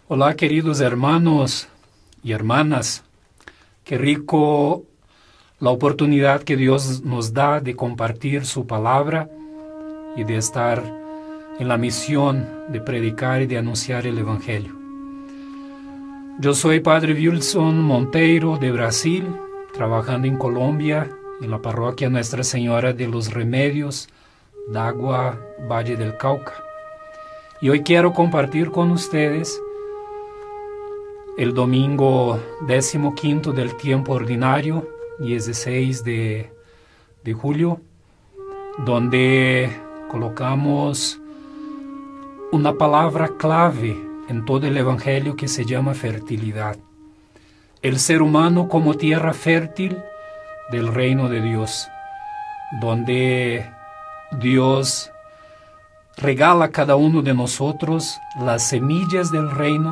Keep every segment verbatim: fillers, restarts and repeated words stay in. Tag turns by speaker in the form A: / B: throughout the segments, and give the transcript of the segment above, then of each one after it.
A: Hola, queridos hermanos y hermanas. Qué rico la oportunidad que Dios nos da de compartir su palabra y de estar en la misión de predicar y de anunciar el Evangelio. Yo soy Padre Wilson Monteiro de Brasil, trabajando en Colombia, en la parroquia Nuestra Señora de los Remedios, Dagua, Valle del Cauca. Y hoy quiero compartir con ustedes el domingo décimo quinto del tiempo ordinario, dieciséis de, de julio, donde colocamos una palabra clave en todo el Evangelio que se llama fertilidad. El ser humano como tierra fértil del reino de Dios, donde Dios regala a cada uno de nosotros las semillas del reino,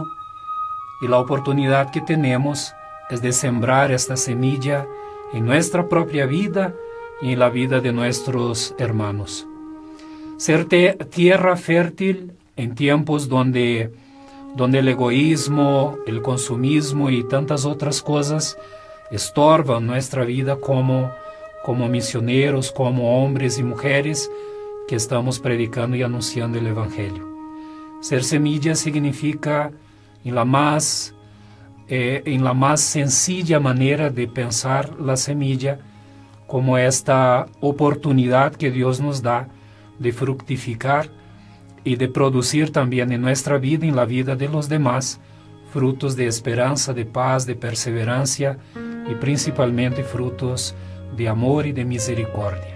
A: y la oportunidad que tenemos es de sembrar esta semilla en nuestra propia vida y en la vida de nuestros hermanos. Ser tierra fértil en tiempos donde, donde el egoísmo, el consumismo y tantas otras cosas estorban nuestra vida como, como misioneros, como hombres y mujeres que estamos predicando y anunciando el Evangelio. Ser semilla significa en la más, eh, en la más sencilla manera de pensar la semilla como esta oportunidad que Dios nos da de fructificar y de producir también en nuestra vida y en la vida de los demás frutos de esperanza, de paz, de perseverancia y principalmente frutos de amor y de misericordia.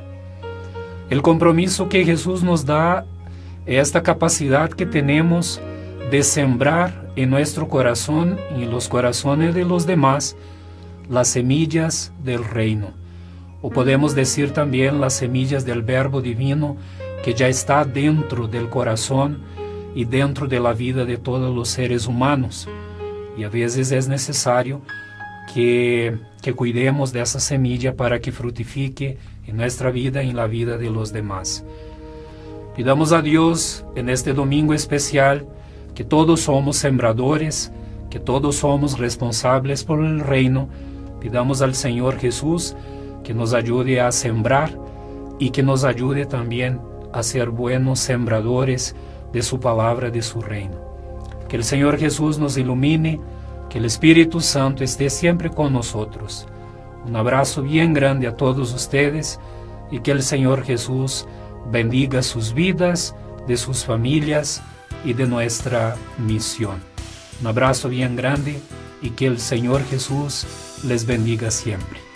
A: El compromiso que Jesús nos da es esta capacidad que tenemos de sembrar en nuestro corazón y en los corazones de los demás las semillas del reino, o podemos decir también las semillas del verbo divino que ya está dentro del corazón y dentro de la vida de todos los seres humanos, y a veces es necesario que, que cuidemos de esa semilla para que fructifique en nuestra vida y en la vida de los demás. Pidamos a Dios en este domingo especial que todos somos sembradores, que todos somos responsables por el reino. Pidamos al Señor Jesús que nos ayude a sembrar y que nos ayude también a ser buenos sembradores de su palabra, de su reino. Que el Señor Jesús nos ilumine, que el Espíritu Santo esté siempre con nosotros. Un abrazo bien grande a todos ustedes y que el Señor Jesús bendiga sus vidas, de sus familias y de nuestra misión. Un abrazo bien grande y que el Señor Jesús les bendiga siempre.